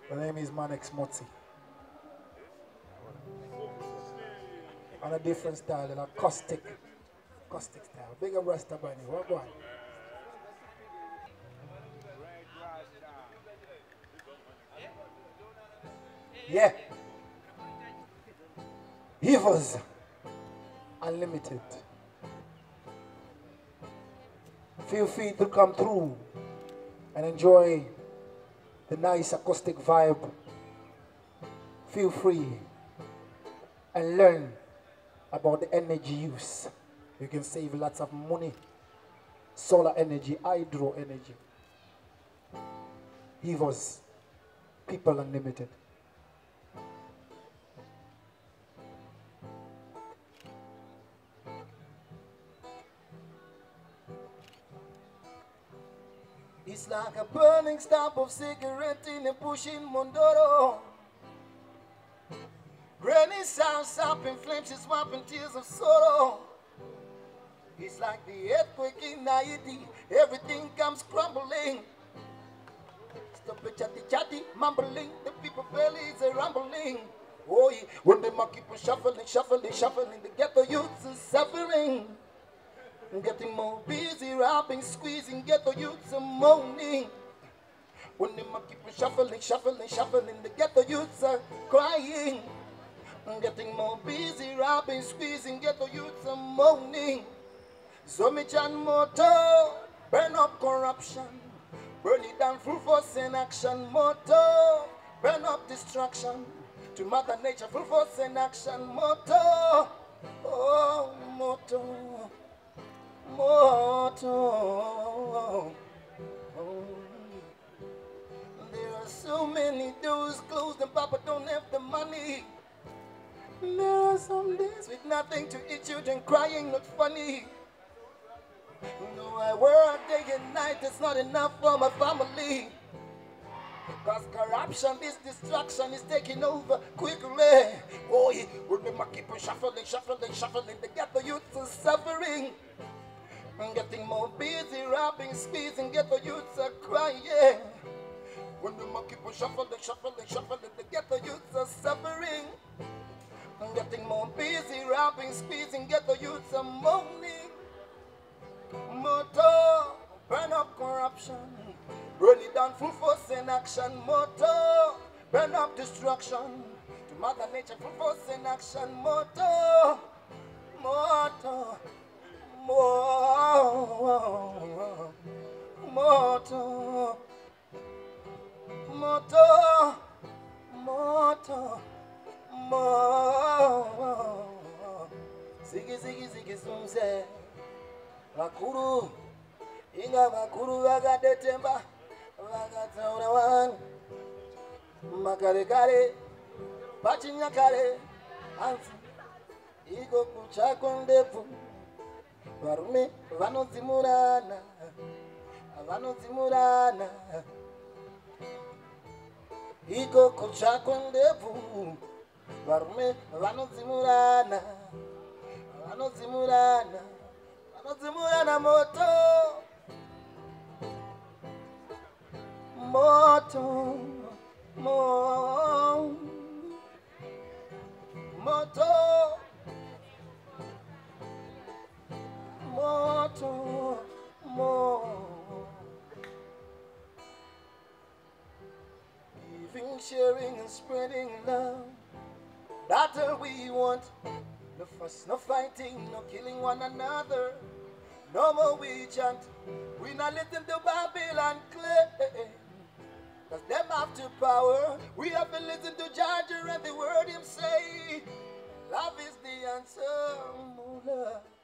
The name is Manex Motsi. On a different style, an acoustic style. Big up Rasta Bunny. What one? Yeah. Hivers Unlimited. Feel free to come through and enjoy the nice acoustic vibe. Feel free and learn about the energy use. You can save lots of money. Solar energy, hydro energy. Hivers, People Unlimited. It's like a burning stump of cigarette in a pushing Mondoro. Granny sounds up in flames, she's wiping tears of sorrow. It's like the earthquake in Haiti, everything comes crumbling. Stop the chatty, mumbling, the people bellies are rumbling. Oh, yeah. When the monkey keep on shuffling, the ghetto youths are suffering. Getting more busy, rapping, squeezing, ghetto youths are moaning. When the monkey keep on shuffling, the ghetto youths are crying. Getting more busy, rapping, squeezing, ghetto youths are moaning. So me John motto, burn up corruption, burn it down full force and action. Motto, burn up destruction, to Mother Nature full force and action. Motto, oh motto, motto. Oh. There are so many doors closed and Papa don't have the money. There are some days with nothing to eat, children crying, not funny. No, I work day and night, it's not enough for my family. Cause corruption, this destruction is taking over quickly. Oh, yeah, remember keep on shuffling, the ghetto youths are suffering. I'm getting more busy, rapping, squeezing, ghetto youths are crying. When the monkey keep on shuffling, the ghetto youths are suffering. I'm getting more busy, rapping, squeezing, ghetto youths are moaning. Motto, burn up corruption, burn it down full force and action. Motto, burn up destruction, to Mother Nature full force and action. Motto, motto, motto, motto, motto, motto, motto. Ziggy, zoom, Makuru, inga makuru vagadetemba, vagataura wanu, makarekare, pachinyakare, anzi, iko kuchako ndefu, varume vanodzimurana, iko kuchako ndefu, varume vanodzimurana, Zimurana moto, moto, moto, giving, sharing, and spreading love. That's what we want. No fuss, no fighting, no killing one another. No more we chant. We not listen to Babylon claim. Cause them have to power. We have to listen to Georgia and the word him say. Love is the answer.